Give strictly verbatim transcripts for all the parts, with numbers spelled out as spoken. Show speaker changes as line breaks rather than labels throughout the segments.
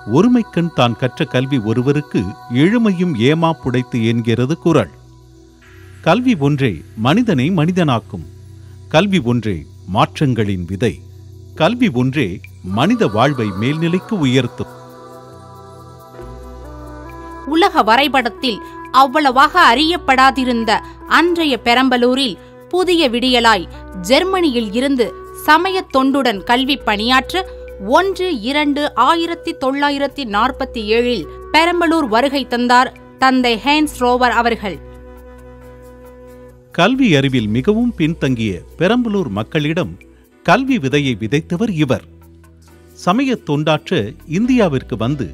ஒருமைக்கண் தான் கற்ற கல்வி ஒருவருக்கு எழுமையும் ஏமா புடைத்து என்கிறது குறள். கல்வி ஒன்றே மனிதனை மனிதனாக்கும். கல்வி ஒன்றே மாற்றங்களின் விதை. கல்வி ஒன்றே மனித வாழ்வை மேல்நிலைக்கு உயர்த்தும்.
உலக வரைபடத்தில் அவ்வளவாக அறியப்படாதிருந்த அன்றைய பெரம்பலூரில் புதிய விடியலாய் ஜெர்மனியில் இருந்து சமய தொண்டுடன் கல்வி பணியாற்ற ஒன்று இரண்டு ஆயிரத்தி தொள்ளாயிரத்தி நாற்பத்தி ஏழில் பெரம்பலூர் வருகை தந்தார் தந்தை ஹேன்ஸ் ரோவர் அவர்கள்.
கல்வி அறிவில் மிகவும் பின்தங்கிய பெரம்பலூர் மக்களிடம் கல்வி விதையை விதைத்தவர் இவர். சமய தொண்டாற்ற இந்தியாவிற்கு வந்து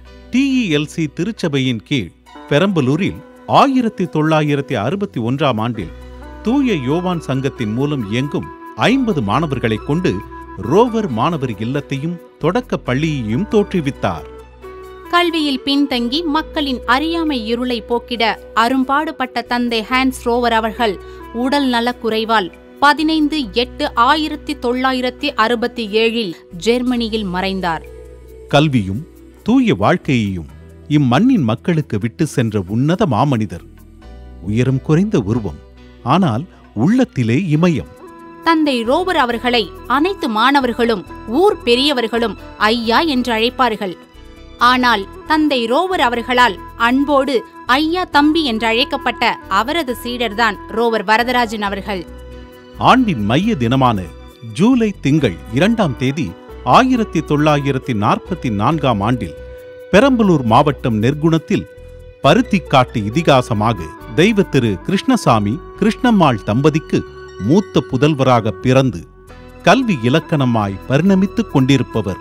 டிஇஎல்சி திருச்சபையின் கீழ் பெரம்பலூரில் ஆயிரத்தி தொள்ளாயிரத்தி அறுபத்தி ஒன்றாம் ஆண்டில் தூய யோவான் சங்கத்தின் மூலம் இயங்கும் ஐம்பது மாணவர்களை கொண்டு ரோவர் மாணவர் இல்லத்தையும் தொடக்க பள்ளியையும் தோற்றுவித்தார்.
கல்வியில் பின்தங்கி மக்களின் அறியாமை இருளை போக்கிட அரும்பாடுபட்ட தந்தை ஹேன்ஸ் ரோவர் அவர்கள் உடல் நலக்குறைவால் பதினைந்து எட்டு ஆயிரத்தி தொள்ளாயிரத்தி அறுபத்தி ஏழில் ஜெர்மனியில் மறைந்தார்.
கல்வியும் தூய வாழ்க்கையையும் இம்மண்ணின் மக்களுக்கு விட்டு சென்ற உன்னத மாமனிதர். உயரம் குறைந்த உருவம், ஆனால் உள்ளத்திலே இமயம்.
தந்தை ரோவர் அவர்களை அனைத்து மாணவர்களும் ஊர் பெரியவர்களும் ஐயா என்று அழைப்பார்கள். ஆனால் தந்தை ரோவர் அவர்களால் அன்போடு ஐயா தம்பி என்று அழைக்கப்பட்ட அவரது சீடர்தான் ரோவர் வரதராஜன் அவர்கள்.
ஆண்டின் மைய தினமான ஜூலை திங்கள் இரண்டாம் தேதி ஆயிரத்தி தொள்ளாயிரத்தி நாற்பத்தி நான்காம் ஆண்டில் பெரம்பலூர் மாவட்டம் நெற்குணத்தில் பருத்திக்காட்டு இதிகாசமாக தெய்வ திரு கிருஷ்ணசாமி கிருஷ்ணம்மாள் தம்பதிக்கு மூத்த புதல்வராக பிறந்து கல்வி இலக்கணமாய் பரிணமித்துக் கொண்டிருப்பவர்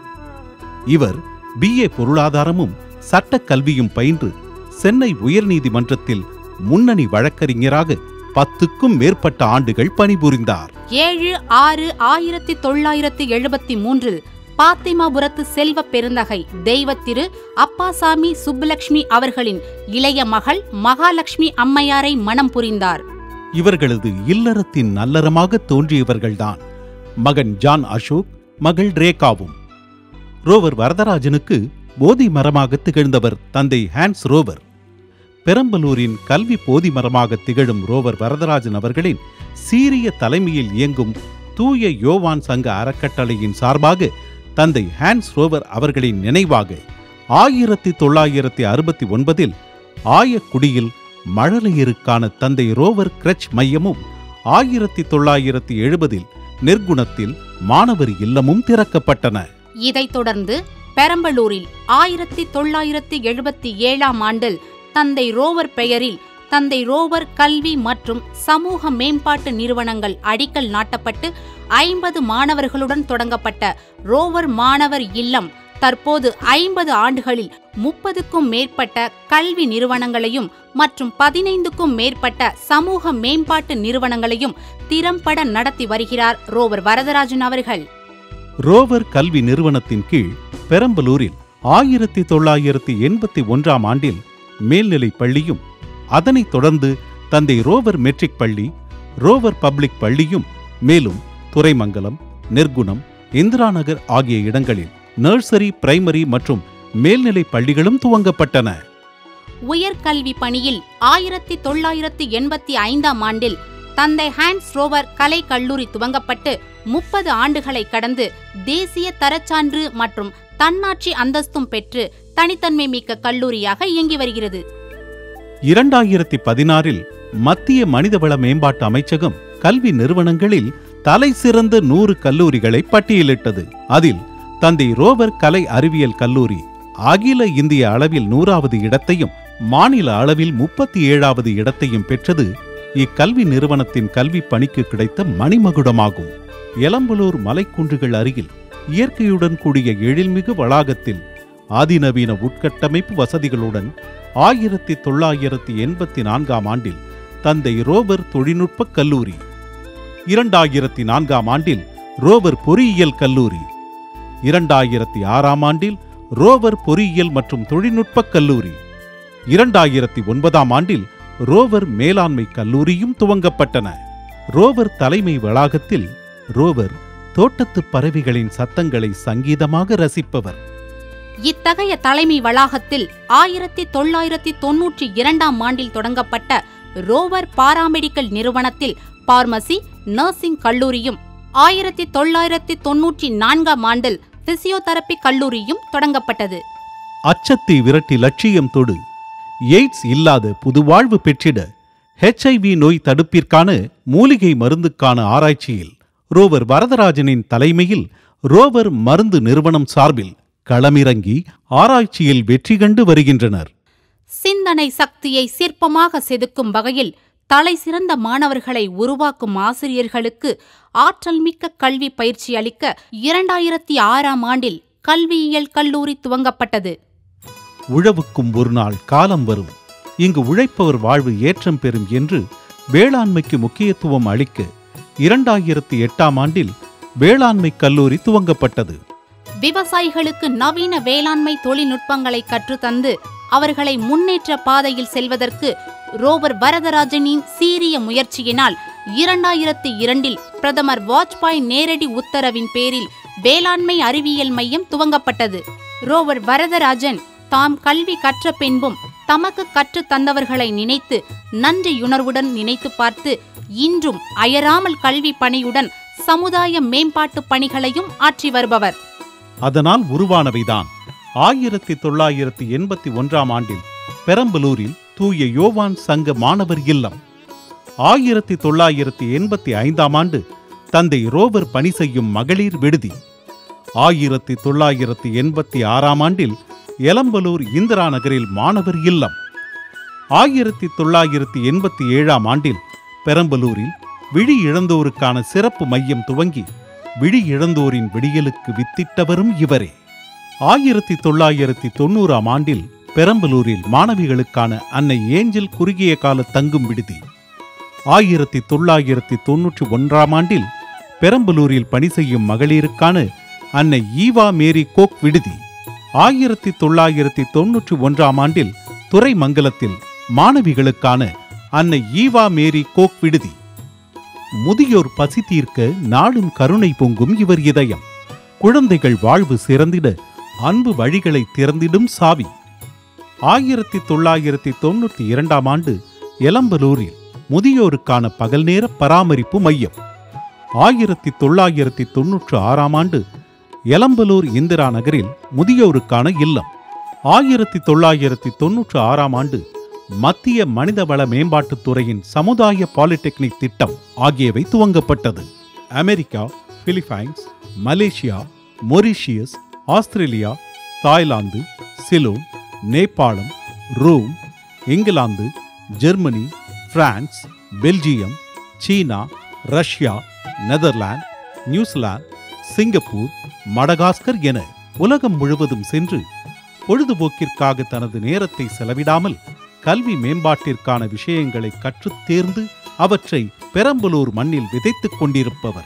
இவர். பி ஏ பொருளாதாரமும் சட்ட கல்வியும் பயின்று சென்னை உயர்நீதிமன்றத்தில் முன்னணி வழக்கறிஞராக பத்துக்கும் மேற்பட்ட ஆண்டுகள் பணிபுரிந்தார்.
ஏழு ஆறு ஆயிரத்தி தொள்ளாயிரத்தி எழுபத்தி மூன்றில் பாத்திமாபுரத்து செல்வ பெருந்தகை தெய்வத்திரு அப்பாசாமி சுப்புலட்சுமி அவர்களின் இளைய மகள் மகாலட்சுமி அம்மையாரை மணம் புரிந்தார்.
இவர்களது இல்லறத்தின் நல்லறமாக தோன்றியவர்கள்தான் மகன் ஜான் அசோக், மகள் ரேகாவும். ரோவர் வரதராஜனுக்கு போதி மரமாக திகழ்ந்தவர் தந்தை ஹேன்ஸ் ரோவர். பெரம்பலூரின் கல்வி போதி மரமாக திகழும் ரோவர் வரதராஜன் அவர்களின் சீரிய தலைமையில் இயங்கும் தூய யோவான் சங்க அறக்கட்டளையின் சார்பாக தந்தை ஹேன்ஸ் ரோவர் அவர்களின் நினைவாக ஆயிரத்தி தொள்ளாயிரத்தி அறுபத்தி ஒன்பதில் ஆயக்குடியில் மழலையருக்கான தந்தை ரோவர் கிரச் மையமும், ஆயிரத்தி தொள்ளாயிரத்தி எழுபதில் நெற்குணத்தில் மாணவர் இல்லமும் திறக்கப்பட்டன.
இதைத் தொடர்ந்து பெரம்பலூரில் ஆயிரத்தி தொள்ளாயிரத்தி எழுபத்தி ஏழாம் ஆண்டில் தந்தை ரோவர் பெயரில் தந்தை ரோவர் கல்வி மற்றும் சமூக மேம்பாட்டு நிறுவனங்கள் அடிக்கல் நாட்டப்பட்டு ஐம்பது மாணவர்களுடன் தொடங்கப்பட்ட ரோவர் மாணவர் இல்லம் தற்போது ஐம்பது ஆண்டுகளில் முப்பதுக்கும் மேற்பட்ட கல்வி நிறுவனங்களையும் மற்றும் பதினைந்துக்கும் மேற்பட்ட சமூக மேம்பாட்டு நிறுவனங்களையும் திறம்பட நடத்தி வருகிறார் ரோவர் வரதராஜன் அவர்கள்.
ரோவர் கல்வி நிறுவனத்தின் கீழ் பெரம்பலூரில் ஆயிரத்தி தொள்ளாயிரத்தி எண்பத்தி ஒன்றாம் ஆண்டில் மேல்நிலை பள்ளியும், அதனைத் தொடர்ந்து தந்தை ரோவர் மெட்ரிக் பள்ளி, ரோவர் பப்ளிக் பள்ளியும், மேலும் துறைமங்கலம், நெற்குணம், இந்திராநகர் ஆகிய இடங்களில் நர்சரி, பிரைமரி மற்றும் மேல்நிலை பள்ளிகளும் துவங்கப்பட்டன.
உயர்கல்வி பணியில் ஆயிரத்தி தொள்ளாயிரத்தி எண்பத்தி ஐந்தாம் ஆண்டில் தந்தை ஹேன்ஸ் ரோவர் கலை கல்லூரி துவங்கப்பட்டு முப்பது ஆண்டுகளை கடந்து தேசிய தரச்சான்று மற்றும் தன்னாட்சி அந்தஸ்தும் பெற்று தனித்தன்மை மிக்க கல்லூரியாக இயங்கி வருகிறது.
இரண்டாயிரத்தி பதினாறில் மத்திய மனிதவள மேம்பாட்டு அமைச்சகம் கல்வி நிறுவனங்களில் தலை சிறந்த நூறு கல்லூரிகளை பட்டியலிட்டது. அதில் தந்தை ரோவர் கலை அறிவியல் கல்லூரி அகில இந்திய அளவில் நூறாவது இடத்தையும் மாநில அளவில் முப்பத்தி ஏழாவது இடத்தையும் பெற்றது இக்கல்வி நிறுவனத்தின் கல்வி பணிக்கு கிடைத்த மணிமகுடமாகும். எலம்பலூர் மலைக்குன்றுகள் அருகில் இயற்கையுடன் கூடிய எழில்மிகு வளாகத்தில் ஆதிநவீன உட்கட்டமைப்பு வசதிகளுடன் ஆயிரத்தி தொள்ளாயிரத்தி எண்பத்தி நான்காம் ஆண்டில் தந்தை ரோவர் தொழில்நுட்ப கல்லூரி, இரண்டாயிரத்தி நான்காம் ஆண்டில் ரோவர் பொறியியல் கல்லூரி, இரண்டாயிரத்தி ஆறாம் ஆண்டில் ரோவர் பொறியியல் மற்றும் தொழில்நுட்ப கல்லூரி, இரண்டாயிரத்தி ஒன்பதாம் ஆண்டில் ரோவர் மேலாண்மை கல்லூரியும் துவங்கப்பட்டன. ரோவர் தலைமை வளாகத்தில் ரோவர் தோட்டத்து பறவைகளின் சத்தங்களை சங்கீதமாக ரசிப்பவர்.
இத்தகைய தலைமை வளாகத்தில் ஆயிரத்தி தொள்ளாயிரத்தி தொன்னூற்றி இரண்டாம் ஆண்டில் தொடங்கப்பட்ட ரோவர் பாராமெடிக்கல் நிறுவனத்தில் பார்மசி, நர்சிங் கல்லூரியும், ஆயிரத்தி தொள்ளாயிரத்தி தொன்னூற்றி நான்காம் ஆண்டில் பிசியோதெரபி கல்லூரியும் தொடங்கப்பட்டது.
அச்சத்தை விரட்டி லட்சியம் தொடு, எய்ட்ஸ் இல்லாத புதுவாழ்வு பெற்றிட ஹெச்ஐவி நோய் தடுப்பிற்கான மூலிகை மருந்துக்கான ஆராய்ச்சியில் ரோவர் வரதராஜனின் தலைமையில் ரோவர் மருந்து நிறுவனம் சார்பில் களமிறங்கி ஆராய்ச்சியில் வெற்றி கண்டு வருகின்றனர்.
சிந்தனை சக்தியை சிற்பமாக செதுக்கும் வகையில் தலை சிறந்த மாணவர்களை உருவாக்கும் ஆசிரியர்களுக்கு ஆற்றல் மிக்க கல்வி பயிற்சி அளிக்க இரண்டாயிரத்தி ஆறாம் ஆண்டில் கல்வியியல் கல்லூரி துவங்கப்பட்டது.
உழவுக்கும் ஒரு நாள் காலம் வரும், இங்கு உழைப்பவர் வாழ்வு ஏற்றம் பெறும் என்று வேளாண்மைக்கு முக்கியத்துவம் அளிக்க இரண்டாயிரத்தி எட்டாம் ஆண்டில் வேளாண்மை கல்லூரி துவங்கப்பட்டது.
விவசாயிகளுக்கு நவீன வேளாண்மை தொழில்நுட்பங்களை கற்றுத்தந்து அவர்களை முன்னேற்ற பாதையில் செல்வதற்கு ரோவர் வரதராஜனின் சீரிய முயற்சியினால் இரண்டாயிரத்தி இரண்டில் பிரதமர் வாஜ்பாய் நேரடி உத்தரவின் பேரில் வேளாண்மை அறிவியல் மையம் துவங்கப்பட்டது. ரோவர் வரதராஜன் தாம் கல்வி கற்ற பின்பும் தமக்கு கற்றுத் தந்தவர்களை நினைத்து நன்றியுணர்வுடன் நினைத்து பார்த்து இன்றும் அயராமல் கல்வி பணியுடன் சமுதாய மேம்பாட்டு பணிகளையும் ஆற்றி வருபவர்.
அதனால் உருவானவைதான் ஆயிரத்தி தொள்ளாயிரத்தி எண்பத்தி ஒன்றாம் ஆண்டில் பெரம்பலூரில் தூய யோவான் சங்க மாணவர் இல்லம், ஆயிரத்தி தொள்ளாயிரத்தி எண்பத்தி ஐந்தாம் ஆண்டு தந்தை ரோவர் பணி செய்யும் மகளிர் விடுதி, ஆயிரத்தி தொள்ளாயிரத்தி எண்பத்தி ஆறாம் ஆண்டில் எலம்பலூர் இந்திரா நகரில் மாணவர் இல்லம், ஆயிரத்தி தொள்ளாயிரத்தி எண்பத்தி ஏழாம் ஆண்டில் பெரம்பலூரில் விழி இழந்தோருக்கான சிறப்பு மையம் துவங்கி விழி இழந்தோரின் விடியலுக்கு வித்திட்டவரும் இவரே. ஆயிரத்தி தொள்ளாயிரத்தி தொன்னூறாம் ஆண்டில் பெரம்பலூரில் மாணவிகளுக்கான அன்னை ஏஞ்சல் குறுகிய கால தங்கும் விடுதி, ஆயிரத்தி தொள்ளாயிரத்தி தொன்னூற்றி ஒன்றாம் ஆண்டில் பெரம்பலூரில் பணி செய்யும் மகளிருக்கான அன்னை ஈவா மேரி கோக் விடுதி, ஆயிரத்தி தொள்ளாயிரத்தி தொன்னூற்றி ஒன்றாம் ஆண்டில் துறைமங்கலத்தில் மாணவிகளுக்கான அன்னை ஈவா மேரி கோக் விடுதி. முதியோர் பசி தீர்க்க நாடும் கருணை பொங்கும் இவர் இதயம், குழந்தைகள் வாழ்வு சிறந்திட அன்பு வழிகளை திறந்திடும் சாவி. ஆயிரத்தி தொள்ளாயிரத்தி தொன்னூற்றி இரண்டாம் ஆண்டு எலம்பலூரில் முதியோருக்கான பகல் நேர பராமரிப்பு மையம், ஆயிரத்தி தொள்ளாயிரத்தி தொன்னூற்று ஆறாம் ஆண்டு எலம்பலூர் இந்திரா நகரில் முதியோருக்கான இல்லம், ஆயிரத்தி தொள்ளாயிரத்தி தொன்னூற்று ஆறாம் ஆண்டு மத்திய மனிதவள மேம்பாட்டுத் துறையின் சமுதாய பாலிடெக்னிக் திட்டம் ஆகியவை துவங்கப்பட்டது. America, Philippines, Malaysia, Mauritius, Australia, Thailand, Ceylon, நேபாளம், Rome, England, Germany, France, Belgium, China, Russia, Netherlands, New Zealand, Singapore, Madagascar என உலகம் முழுவதும் சென்று பொழுதுபோக்கிற்காக தனது நேரத்தை செலவிடாமல் கல்வி மேம்பாட்டிற்கான விஷயங்களை கற்றுத் தேர்ந்து அவற்றை பெரம்பலூர் மண்ணில் விதைத்துக் கொண்டிருப்பவர்.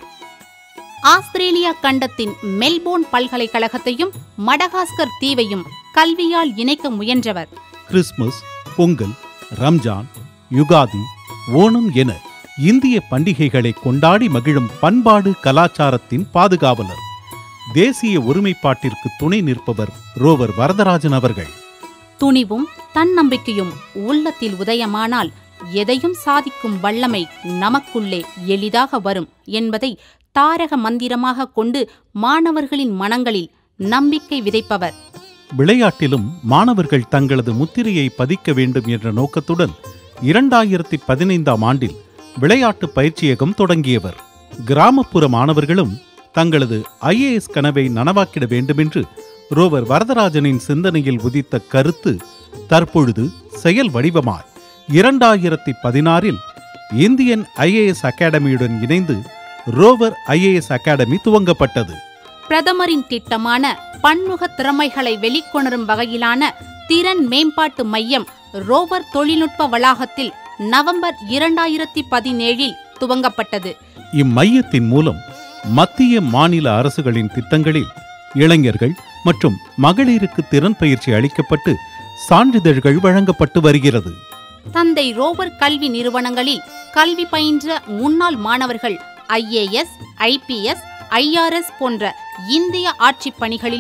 ஆஸ்திரேலியா கண்டத்தின் மெல்போர்ன் பல்கலைக்கழகத்தையும் மடகாஸ்கர் தீவையும் கல்வியால் இணைக்க முயன்றவர்.
கிறிஸ்துமஸ், பொங்கல், ரம்ஜான், யுகாதி, ஓணம் என இந்திய பண்டிகைகளை கொண்டாடி மகிழும் பண்பாடு கலாச்சாரத்தின் பாதுகாவலர், தேசிய ஒருமைப்பாட்டிற்கு துணை நிற்பவர் ரோவர் வரதராஜன் அவர்கள்.
துணிவும் தன்னம்பிக்கையும் உள்ளத்தில் உதயமானால் எதையும் சாதிக்கும் வல்லமை நமக்குள்ளே எளிதாக வரும் என்பதை தாரக மந்திரமாக கொண்டு மாணவர்களின் மனங்களில் நம்பிக்கை விதைப்பவர்.
விளையாட்டிலும் மாணவர்கள் தங்களது முத்திரையை பதிக்க வேண்டும் என்ற நோக்கத்துடன் இரண்டாயிரத்தி பதினைந்தாம் ஆண்டில் விளையாட்டு பயிற்சியகம் தொடங்கியவர். கிராமப்புற மாணவர்களும் தங்களது ஐஏஎஸ் கனவை நனவாக்கிட வேண்டுமென்று ரோவர் வரதராஜனின் சிந்தனையில் உதித்த கருத்து தற்பொழுது செயல் வடிவமாய் இரண்டாயிரத்தி பதினாறில் இந்தியன் ஐஏஎஸ் அகாடமியுடன் இணைந்து ரோவர் ஐஏஎஸ் அகாடமி துவங்கப்பட்டது.
பிரதமரின் திட்டமான பன்முக திறமைகளை வெளிக்கொணரும் வகையிலான திறன் மேம்பாட்டு மையம் ரோவர் தொழில்நுட்ப வளாகத்தில் நவம்பர் இரண்டாயிரத்தி பதினேழில் துவங்கப்பட்டது.
இம்மையத்தின் மூலம் மத்திய மாநில அரசுகளின் திட்டங்களில் இளைஞர்கள் மற்றும் மகளிருக்கு திறன் பயிற்சி அளிக்கப்பட்டு சான்றிதழ்கள் வழங்கப்பட்டு வருகிறது.
தந்தை ரோவர் கல்வி நிறுவனங்களில் கல்வி பயின்ற முன்னாள் மாணவர்கள் ஐஏஎஸ், ஐபிஎஸ், ஐஆர்எஸ் போன்ற இந்திய ஆட்சிப் பணிகளிலும்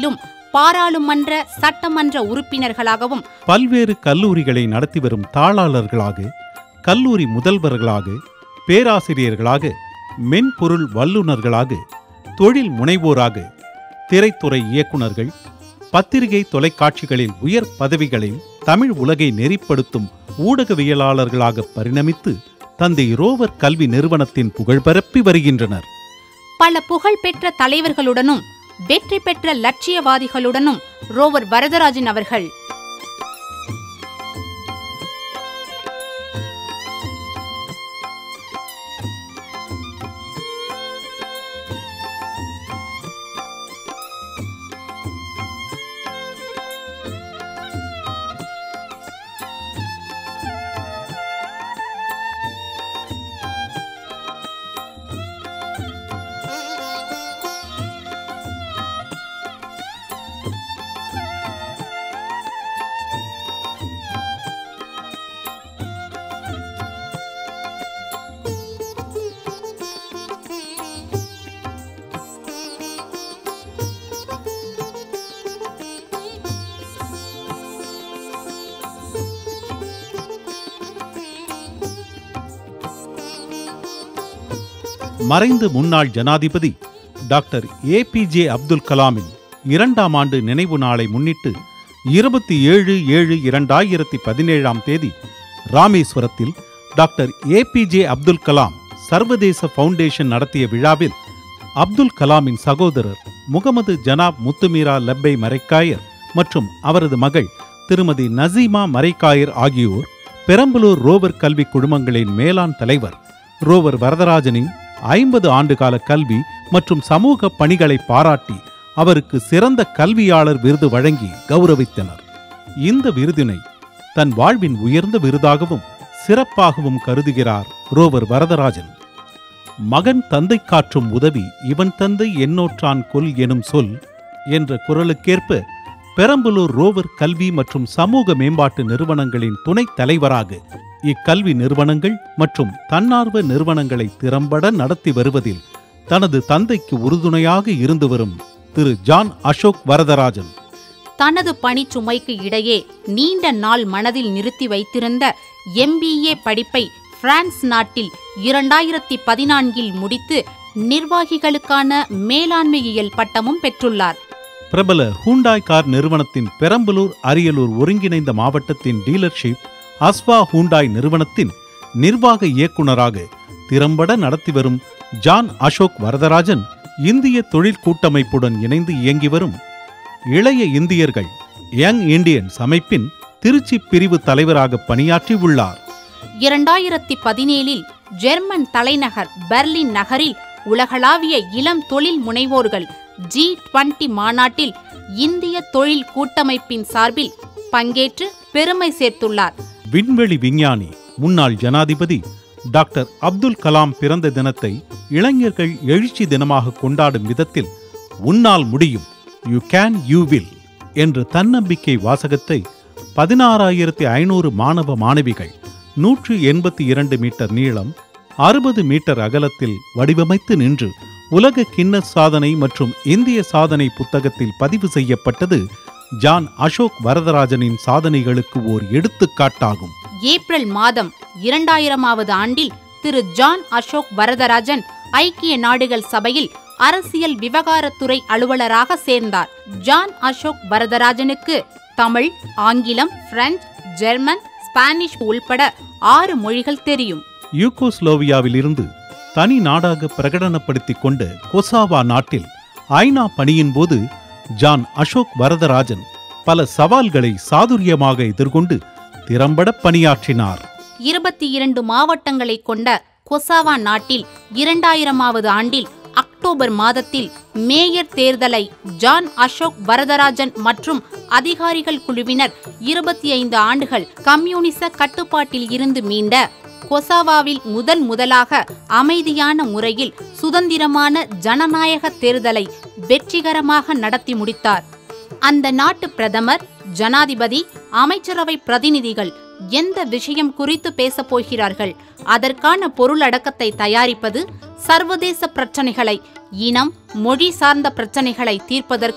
பாராளுமன்ற சட்டமன்ற உறுப்பினர்களாகவும்
பல்வேறு கல்லூரிகளை நடத்தி வரும் தாளாளர்களாக, கல்லூரி முதல்வர்களாக, பேராசிரியர்களாக, மென்பொருள் வல்லுநர்களாக, தொழில் முனைவோராக, திரைத்துறை இயக்குநர்கள், பத்திரிகை தொலைக்காட்சிகளில் உயர் பதவிகளில் தமிழ் உலகை நெறிப்படுத்தும் ஊடகவியலாளர்களாக பரிணமித்து தந்தை ரோவர் கல்வி நிறுவனத்தின் புகழ் பரப்பி வருகின்றனர்.
பல புகழ்பெற்ற தலைவர்களுடனும் வெற்றி பெற்ற லட்சியவாதிகளுடனும் ரோவர் வரதராஜன் அவர்கள்
மறைந்த முன்னாள் ஜனாதிபதி doctor A P J Abdul கலாமின் இரண்டாம் ஆண்டு நினைவு நாளை முன்னிட்டு இருபத்தி ஏழு ஏழு இரண்டாயிரத்தி பதினேழாம் தேதி ராமேஸ்வரத்தில் doctor A P J Abdul Kalam சர்வதேச ஃபவுண்டேஷன் நடத்திய விழாவில் அப்துல் கலாமின் சகோதரர் முகமது ஜனாப் முத்துமீரா லப்பை மரைக்காயர் மற்றும் அவரது மகள் திருமதி நசீமா மரைக்காயர் ஆகியோர் பெரம்பலூர் ரோவர் கல்வி குழுமங்களின் மேலாண் தலைவர் ரோவர் வரதராஜனின் ஐம்பது ஆண்டுகால கல்வி மற்றும் சமூக பணிகளை பாராட்டி அவருக்கு சிறந்த கல்வியாளர் விருது வழங்கி கௌரவித்தனர். இந்த விருதினை தன் வாழ்வின் உயர்ந்த விருதாகவும் சிறப்பாகவும் கருதுகிறார் ரோவர் வரதராஜன். மகன் தந்தை காற்றும் உதவி இவன் தந்தை என்னோற்றான் கொல் எனும் சொல் என்ற குரலுக்கேற்ப பெரம்பலூர் ரோவர் கல்வி மற்றும் சமூக மேம்பாட்டு நிறுவனங்களின் துணைத் தலைவராக இக்கல்வி நிறுவனங்கள் மற்றும் தன்னார்வ நிறுவனங்களை திறம்பட நடத்தி வருவதில் தனது தந்தைக்கு உறுதுணையாக இருந்து வரும் திரு ஜான் அசோக் வரதராஜன்
தனது பணிச்சுமைக்கு இடையே நீண்ட நாள் மனதில் நிறுத்தி வைத்திருந்த எம் பி ஏ படிப்பை பிரான்ஸ் நாட்டில் இரண்டாயிரத்தி பதினான்கில் முடித்து நிர்வாகிகளுக்கான மேலாண்மையியல் பட்டமும் பெற்றுள்ளார்.
பிரபல ஹூண்டாய் கார் நிறுவனத்தின் பெரம்பலூர் அரியலூர் ஒருங்கிணைந்த மாவட்டத்தின் டீலர்ஷிப் அஸ்வா ஹூண்டாய் நிறுவனத்தின் நிர்வாக இயக்குநராக திறம்பட நடத்தி வரும் ஜான் அசோக் வரதராஜன் இந்திய தொழில் கூட்டமைப்புடன் இணைந்து இயங்கி வரும் இளைய இந்தியர்கள் யங் இண்டியன்ஸ் அமைப்பின் திருச்சி பிரிவு தலைவராக பணியாற்றி உள்ளார்.
இரண்டாயிரத்தி பதினேழில் ஜெர்மன் தலைநகர் பெர்லின் நகரில் உலகளாவிய இளம் தொழில் முனைவோர்கள் ஜி டுவெண்டி மாநாட்டில் இந்திய தொழில் கூட்டமைப்பின் சார்பில் பங்கேற்று பெருமை சேர்த்துள்ளார்.
விண்வெளி விஞ்ஞானி முன்னாள் ஜனாதிபதி டாக்டர் அப்துல் கலாம் பிறந்த தினத்தை இளைஞர்கள் எழுச்சி தினமாக கொண்டாடும் விதத்தில் உன்னால் முடியும், யூ கேன் யூ வில் என்ற தன்னம்பிக்கை வாசகத்தை பதினாறாயிரத்தி ஐநூறு மாணவ மாணவிகள் நூற்று எண்பத்தி இரண்டு மீட்டர் நீளம் அறுபது மீட்டர் அகலத்தில் வடிவமைத்து நின்று உலக கின்னஸ் சாதனை மற்றும் இந்திய சாதனை புத்தகத்தில் பதிவு செய்யப்பட்டது ஜான் அசோக் வரதராஜனின் சாதனைகளுக்கு ஓர் எடுத்துக்காட்டாகும்.
ஏப்ரல் மாதம் இரண்டாயிரமாவது ஆண்டில் திரு ஜான் அசோக் வரதராஜன் ஐக்கிய நாடுகள் சபையில் அரசியல் விவகாரத்துறை அலுவலராக சேர்ந்தார். ஜான் அசோக் வரதராஜனுக்கு தமிழ், ஆங்கிலம், பிரெஞ்சு, ஜெர்மன், ஸ்பானிஷ் உள்பட ஆறு மொழிகள் தெரியும்.
யூகோஸ்லோவியாவிலிருந்து தனி நாடாக பிரகடனப்படுத்திக் கொண்ட கொசாவா நாட்டில் ஐநா பணியின் போது ஜான் அசோக் வரதராஜன் பல சவால்களை சாதுரியமாக எதிர்கொண்டு திறம்பட பணியாற்றினார்.
இருபத்தி இரண்டு மாவட்டங்களை கொண்ட கொசாவா நாட்டில் இரண்டாயிரமாவது ஆண்டில் அக்டோபர் மாதத்தில் மேயர் தேர்தலை ஜான் அசோக் வரதராஜன் மற்றும் அதிகாரிகள் குழுவினர் இருபத்தி ஐந்து ஆண்டுகள் கம்யூனிச கட்டுப்பாட்டில் இருந்து மீண்ட கொசாவாவில் முதல் முதலாக அமைதியான முறையில் சுதந்திரமான ஜனநாயக தேர்தலை வெற்றிகரமாக நடத்தி முடித்தார். அந்த நாட்டு பிரதமர், ஜனாதிபதி, அமைச்சரவை பிரதிநிதிகள் எந்த விஷயம் குறித்து பேசப் போகிறார்கள், அதற்கான பொருளடக்கத்தை தயாரிப்பது, சர்வதேச பிரச்சனைகளை, இனம், மொழி சார்ந்த பிரச்சனைகளை தீர்ப்பதற்கு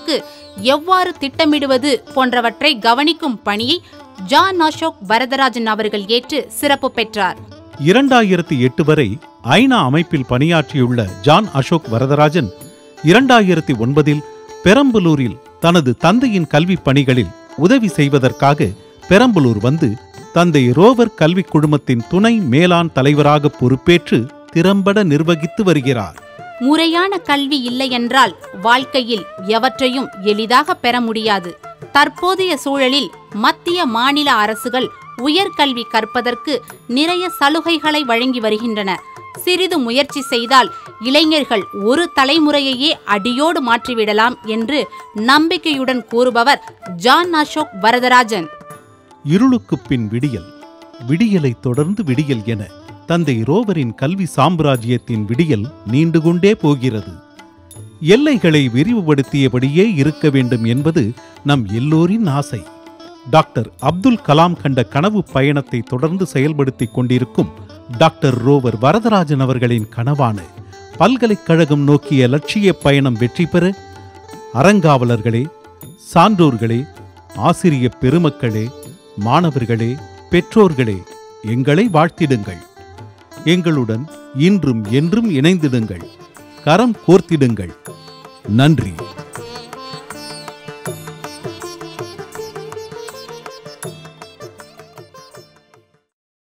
எவ்வாறு திட்டமிடுவது போன்றவற்றை கவனிக்கும் பணியை ஜான் அசோக் வரதராஜன் அவர்கள் ஏற்று சிறப்பு பெற்றார்.
இரண்டாயிரத்தி எட்டு வரை ஐநா அமைப்பில் பணியாற்றியுள்ள ஜான் அசோக் வரதராஜன் இரண்டாயிரத்தி ஒன்பதில் பெரம்பலூரில் தனது தந்தையின் கல்விப் பணிகளில் உதவி செய்வதற்காக பெரம்பலூர் வந்து தந்தை ரோவர் கல்விக் குழுமத்தின் துணை மேலாண் தலைவராக பொறுப்பேற்று திறம்பட நிர்வகித்து வருகிறார்.
முறையான கல்வி இல்லையென்றால் வாழ்க்கையில் எவற்றையும் எளிதாக பெற முடியாது. தற்போதைய சூழலில் மத்திய மாநில அரசுகள் உயர்கல்வி கற்பதற்கு நிறைய சலுகைகளை வழங்கி வருகின்றன. சிறிது முயற்சி செய்தால் இளைஞர்கள் ஒரு தலைமுறையையே அடியோடு மாற்றிவிடலாம் என்று நம்பிக்கையுடன் கூறுபவர் ஜான் அசோக் வரதராஜன்.
இருளுக்குப் பின் விடியல், விடியலை தொடர்ந்து விடியல் என தந்தை ரோவரின் கல்வி சாம்ராஜ்யத்தின் விடியல் நீண்டு கொண்டே போகிறது. எல்லைகளை விரிவுபடுத்தியபடியே இருக்க வேண்டும் என்பது நம் எல்லோரின் ஆசை. டாக்டர் அப்துல் கலாம் கண்ட கனவு பயணத்தை தொடர்ந்து செயல்படுத்திக் கொண்டிருக்கும் டாக்டர் ரோவர் வரதராஜன் அவர்களின் கனவான பல்கலைக்கழகம் நோக்கிய லட்சிய பயணம் வெற்றி பெற அறங்காவலர்களே, சான்றோர்களே, ஆசிரிய பெருமக்களே, மாணவர்களே, பெற்றோர்களே, எங்களை வாழ்த்திடுங்கள். எங்களுடன் இன்றும் என்றும் இணைந்திடுங்கள். கரம் கோர்த்திடுங்கள். நன்றி.